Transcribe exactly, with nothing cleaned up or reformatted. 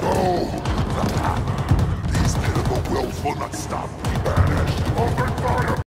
These pitiful wills will not stop. Banish open fire!